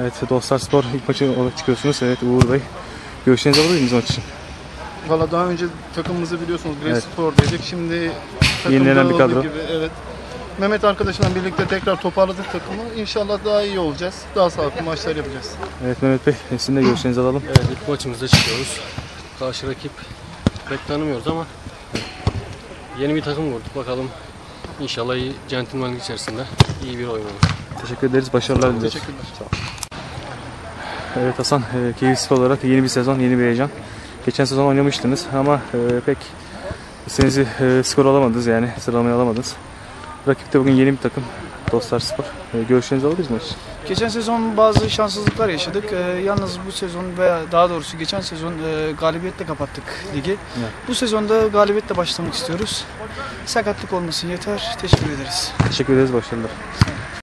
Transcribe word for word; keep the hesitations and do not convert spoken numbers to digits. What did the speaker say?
Evet, Dostlar Spor ilk maçı olarak çıkıyorsunuz. Evet, Uğur Bey. Görüşlerinizi alabilir miyiz maç için? Valla daha önce takımımızı biliyorsunuz. Grey Evet. Spor'daydık. Şimdi Yenilenen bir takımda kadro. olduğu gibi, evet. Mehmet arkadaşımla birlikte tekrar toparladık takımı. İnşallah daha iyi olacağız. Daha sağlıklı maçlar yapacağız. Evet Mehmet Bey, sizin de görüşlerinizi alalım. Evet, ilk maçımızda çıkıyoruz. Karşı rakip pek tanımıyoruz ama yeni bir takım kurduk. Bakalım inşallah iyi, centilmenlik içerisinde iyi bir oyun olur. Teşekkür ederiz, başarılar diliyoruz. Teşekkürler. Sağ olun. Evet Hasan, e, keyifli olarak yeni bir sezon, yeni bir heyecan. Geçen sezon oynamıştınız ama e, pek istediğiniz e, skor alamadınız, yani sıralamayı alamadınız. Rakip de bugün yeni bir takım, Dostlar Spor. E, görüşlerinizi alabiliriz maç için? Geçen sezon bazı şanssızlıklar yaşadık. Ee, yalnız bu sezon veya daha doğrusu geçen sezon e, galibiyetle kapattık ligi. Evet. Bu sezonda galibiyetle başlamak istiyoruz. Sakatlık olmasın yeter. Teşekkür ederiz. Teşekkür ederiz, başarılar.